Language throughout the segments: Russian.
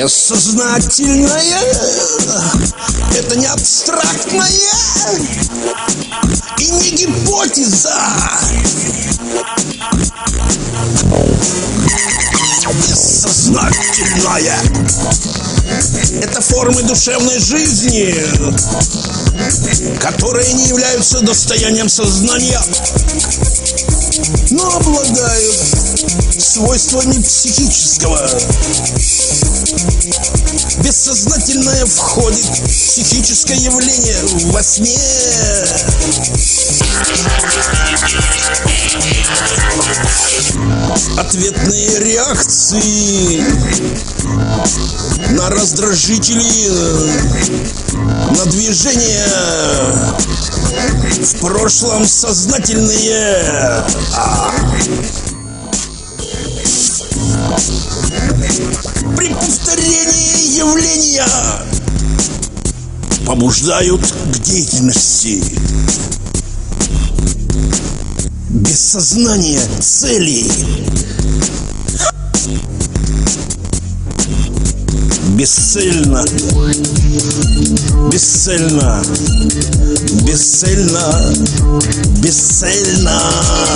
Бессознательное — это не абстрактное и не гипотеза. Бессознательное — это формы душевной жизни, которые не являются достоянием сознания, но обладают свойствами психического. Бессознательное входит в психическое явление во сне. Ответные реакции на раздражители, на движения в прошлом сознательные. При повторении явления побуждают к деятельности. Без сознания целей. Бесцельно. Бесцельно. Бесцельно. Бесцельно.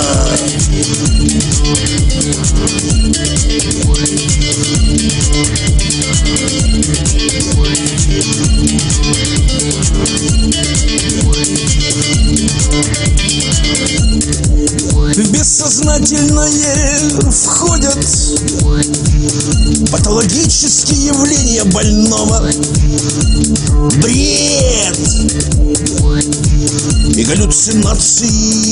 В бессознательное входят патологические явления больного, бред и галлюцинации.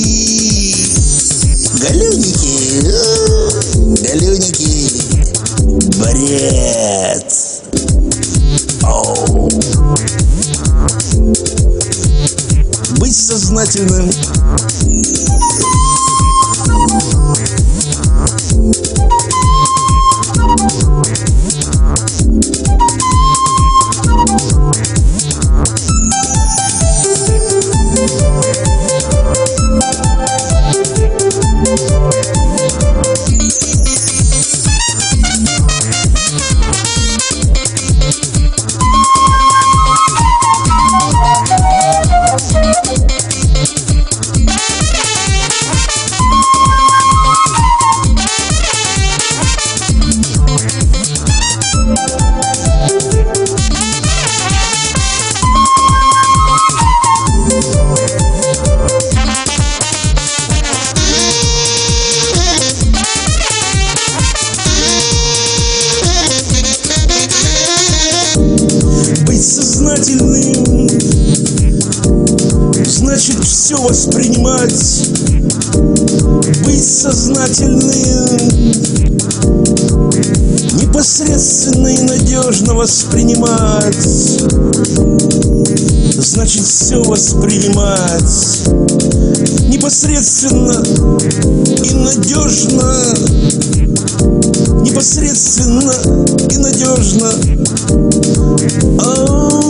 Галюники, галюники, бред. Оу. Быть сознательным — сознательным значит все воспринимать. Быть сознательным непосредственно и надежно воспринимать значит все воспринимать непосредственно и надежно. Непосредственно и надежно.